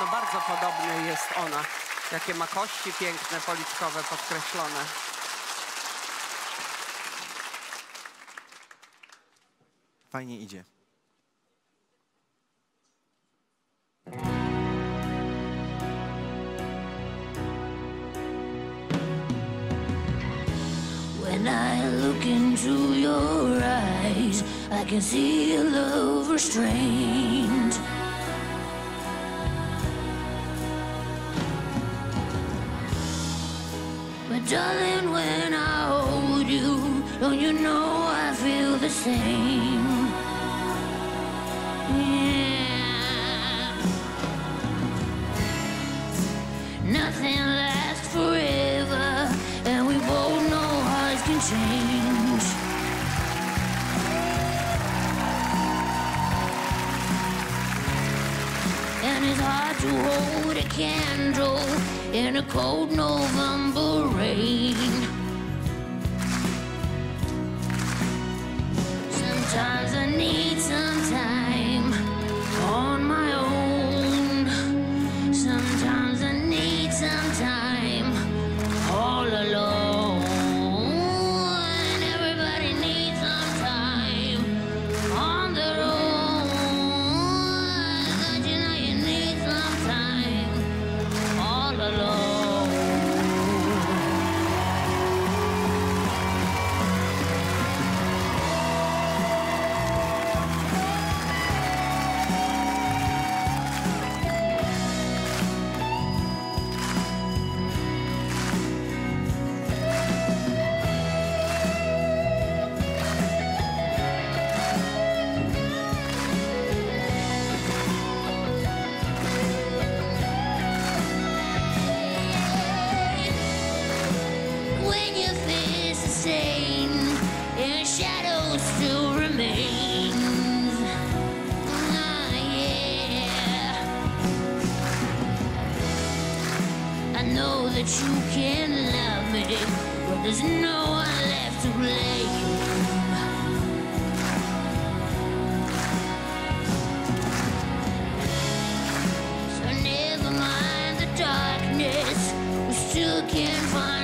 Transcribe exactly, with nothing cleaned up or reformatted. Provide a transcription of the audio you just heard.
No bardzo podobnie jest ona. Jakie ma kości piękne, policzkowe, podkreślone. Fajnie idzie. When I look into your eyes, I can see a love restrained. But darling, when I hold you, don't you know I feel the same? Yeah. Nothing lasts forever, and we both know hearts can change. And it's hard to hold a candle in a cold November rain. Sometimes I need some time on my own. Sometimes I need some time all alone. Everybody needs some time on their own. Don't you know you need some time all alone? When your face is stained and shadow still remains. Ah, yeah. I know that you can love me, but there's no one left to blame. So never mind the darkness, we still can't find